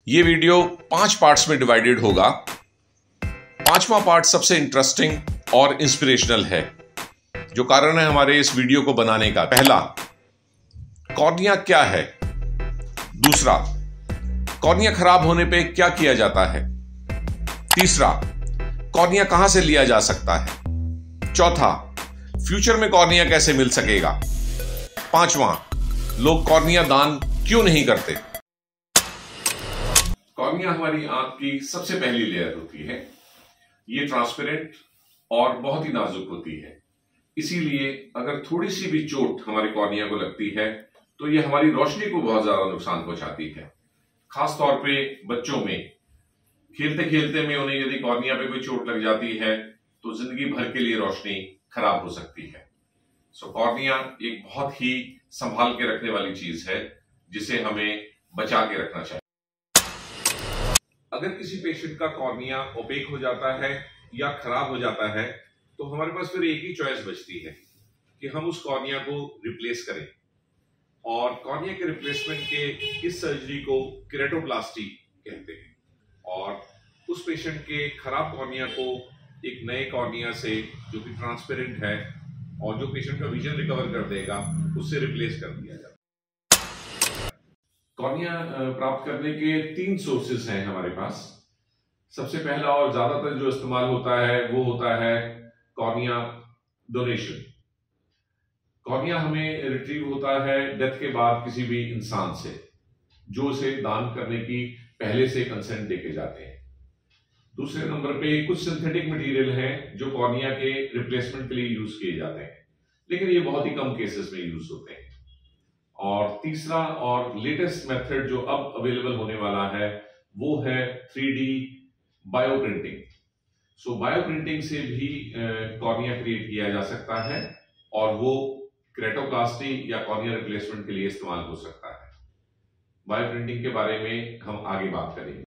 ये video 5 parts में divided होगा। 5वां पार्ट सबसे इंटरेस्टिंग और इंस्पिरेशनल है, जो कारण है हमारे इस वीडियो को बनाने का। पहला, कॉर्निया क्या है। दूसरा, कॉर्निया खराब होने पे क्या किया जाता है। तीसरा, कॉर्निया कहां से लिया जा सकता है। चौथा, फ्यूचर में कॉर्निया कैसे मिल सकेगा। पांचवां, लोग कॉर्निया दान क्यों नहीं करते। कॉर्निया हमारी आंख की सबसे पहली लेयर होती है। ये ट्रांसपेरेंट और बहुत ही नाजुक होती है, इसीलिए अगर थोड़ी सी भी चोट हमारे कॉर्निया को लगती है तो ये हमारी रोशनी को बहुत ज्यादा नुकसान पहुंचाती है। खास तौर पे बच्चों में खेलते खेलते में उन्हें यदि कॉर्निया पे कोई चोट लग जाती है तो जिंदगी भर के लिए रोशनी खराब हो सकती है। सो कॉर्निया एक बहुत ही संभाल के रखने वाली चीज है, जिसे हमें बचा के रखना चाहिए। अगर किसी पेशेंट का कॉर्निया ओपेक हो जाता है या खराब हो जाता है तो हमारे पास फिर एक ही चॉइस बचती है कि हम उस कॉर्निया को रिप्लेस करें। और कॉर्निया के रिप्लेसमेंट के इस सर्जरी को केरेटोप्लास्टी कहते हैं। और उस पेशेंट के खराब कॉर्निया को एक नए कॉर्निया से, जो कि ट्रांसपेरेंट है और जो पेशेंट का विजन रिकवर कर देगा, उससे रिप्लेस कर दिया जाता है। कॉर्निया प्राप्त करने के 3 सोर्सेज हैं हमारे पास। सबसे पहला और ज्यादातर जो इस्तेमाल होता है वो होता है कॉर्निया डोनेशन। कॉर्निया हमें रिट्रीव होता है डेथ के बाद किसी भी इंसान से, जो उसे दान करने की पहले से कंसेंट देके जाते हैं। दूसरे नंबर पे कुछ सिंथेटिक मटेरियल हैं जो कॉर्निया के रिप्लेसमेंट के लिए यूज किए जाते हैं, लेकिन ये बहुत ही कम केसेस में यूज होते हैं। और तीसरा और लेटेस्ट मेथड जो अब अवेलेबल होने वाला है वो है 3D बायोप्रिंटिंग। सो बायोप्रिंटिंग से भी कॉर्निया क्रिएट किया जा सकता है और वो केरेटोप्लास्टी या कॉर्निया रिप्लेसमेंट के लिए इस्तेमाल हो सकता है। बायोप्रिंटिंग के बारे में हम आगे बात करेंगे।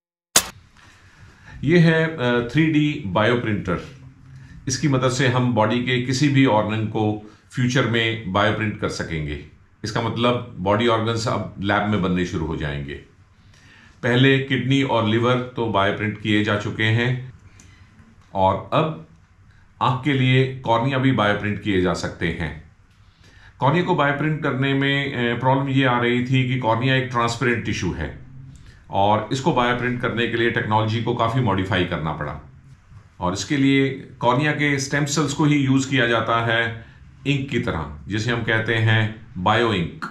ये है 3D बायोप्रिंटर। इसकी मदद से हम बॉडी के किसी भी ऑर्गन को फ्यूचर में बायोप्रिंट कर सकेंगे। इसका मतलब बॉडी ऑर्गन्स अब लैब में बनने शुरू हो जाएंगे। पहले किडनी और लिवर तो बायोप्रिंट किए जा चुके हैं और अब आंख के लिए कॉर्निया भी बायोप्रिंट किए जा सकते हैं। कॉर्निया को बायोप्रिंट करने में प्रॉब्लम ये आ रही थी कि कॉर्निया एक ट्रांसपेरेंट टिश्यू है और इसको बायोप्रिंट करने के लिए टेक्नोलॉजी को काफ़ी मॉडिफाई करना पड़ा। और इसके लिए कॉर्निया के स्टेम सेल्स को ही यूज़ किया जाता है इंक की तरह, जिसे हम कहते हैं बायो इंक।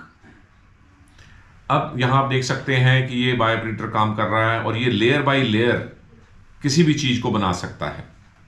अब यहां आप देख सकते हैं कि ये बायोप्रिंटर काम कर रहा है और ये लेयर बाय लेयर किसी भी चीज को बना सकता है।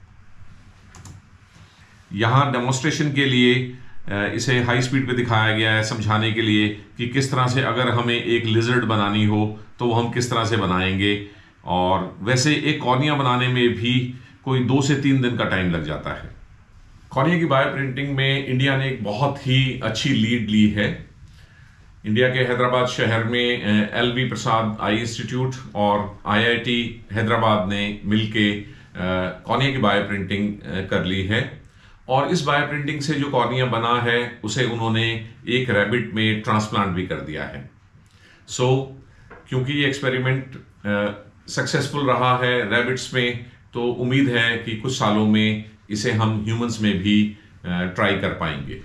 यहां डेमोन्स्ट्रेशन के लिए इसे हाई स्पीड पे दिखाया गया है, समझाने के लिए कि किस तरह से अगर हमें एक लिजर्ड बनानी हो तो वो हम किस तरह से बनाएंगे। और वैसे एक कॉर्निया बनाने में भी कोई 2 से 3 दिन का टाइम लग जाता है। कॉर्निया की बायोप्रिंटिंग में इंडिया ने एक बहुत ही अच्छी लीड ली है। इंडिया के हैदराबाद शहर में LV प्रसाद आई इंस्टीट्यूट और IIT हैदराबाद ने मिलके कॉर्निया की बायोप्रिंटिंग कर ली है। और इस बायोप्रिंटिंग से जो कॉर्निया बना है उसे उन्होंने एक रैबिट में ट्रांसप्लांट भी कर दिया है। सो क्योंकि ये एक्सपेरिमेंट सक्सेसफुल रहा है रैबिट्स में, तो उम्मीद है कि कुछ सालों में इसे हम ह्यूमंस में भी ट्राई कर पाएंगे।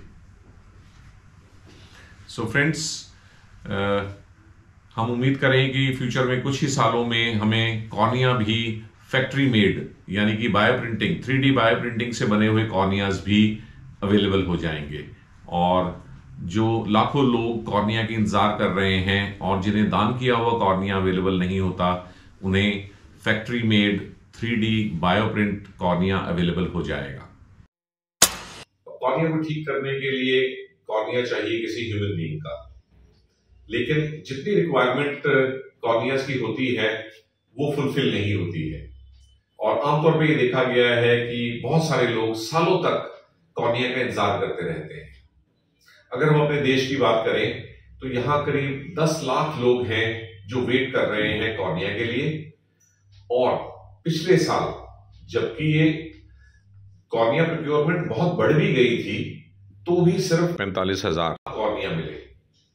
सो फ्रेंड्स, हम उम्मीद करें कि फ्यूचर में कुछ ही सालों में हमें कॉर्निया भी फैक्ट्री मेड यानी कि बायोप्रिंटिंग 3D बायोप्रिंटिंग से बने हुए कॉर्नियाज भी अवेलेबल हो जाएंगे। और जो लाखों लोग कॉर्निया की इंतजार कर रहे हैं और जिन्हें दान किया हुआ कॉर्निया अवेलेबल नहीं होता, उन्हें factory made 3D bioprint cornea available हो जाएगा। कॉर्निया को ठीक करने के लिए कॉर्निया चाहिए किसी ह्यूमन बीइंग का, लेकिन जितनी रिक्वायरमेंट कॉर्नियाज की होती है वो फुलफिल नहीं होती है। और आमतौर पे ये देखा गया है कि बहुत सारे लोग सालों तक कॉर्निया का इंतजार करते रहते हैं। अगर हम अपने देश की बात करें तो यहां करीब 10 लाख लोग हैं जो वेट कर रहे हैं कॉर्निया के लिए। और पिछले साल जबकि ये कॉर्निया प्रोक्योरमेंट बहुत बढ़ भी गई थी तो भी सिर्फ 45,000 कॉर्निया मिले।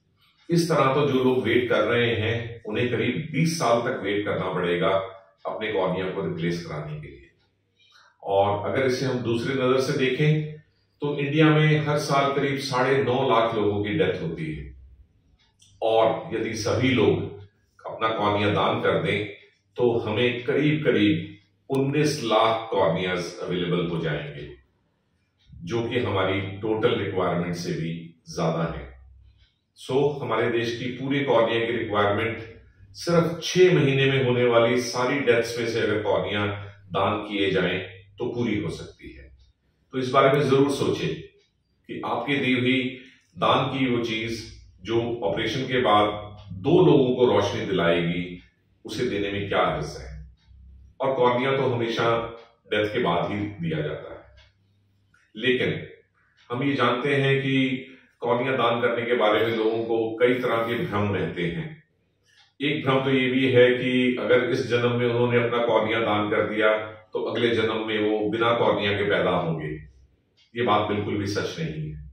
इस तरह तो जो लोग वेट कर रहे हैं उन्हें करीब 20 साल तक वेट करना पड़ेगा अपने कॉर्निया को रिप्लेस कराने के लिए। और अगर इसे हम दूसरी नजर से देखें तो इंडिया में हर साल करीब 9.5 लाख लोगों की डेथ होती है, और यदि सभी लोग अपना कॉर्निया दान कर दें तो हमें करीब करीब 19 लाख कॉर्नियाज अवेलेबल हो जाएंगे, जो कि हमारी टोटल रिक्वायरमेंट से भी ज्यादा है। हमारे देश की पूरी कॉर्निया की रिक्वायरमेंट सिर्फ 6 महीने में होने वाली सारी डेथ्स में से अगर कॉर्निया दान किए जाएं तो पूरी हो सकती है। तो इस बारे में जरूर सोचें कि आपकी दी हुई दान की वो चीज जो ऑपरेशन के बाद 2 लोगों को रोशनी दिलाएगी, उसे देने में क्या हर्ज है। और कॉर्निया तो हमेशा डेथ के बाद ही दिया जाता है, लेकिन हम ये जानते हैं कि कॉर्निया दान करने के बारे में लोगों को कई तरह के भ्रम रहते हैं। एक भ्रम तो ये भी है कि अगर इस जन्म में उन्होंने अपना कॉर्निया दान कर दिया तो अगले जन्म में वो बिना कॉर्निया के पैदा होंगे। ये बात बिल्कुल भी सच नहीं है।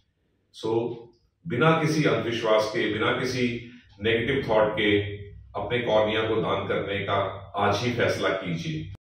बिना किसी अंधविश्वास के, बिना किसी नेगेटिव थॉट के अपने कॉर्निया को दान करने का आज ही फैसला कीजिए।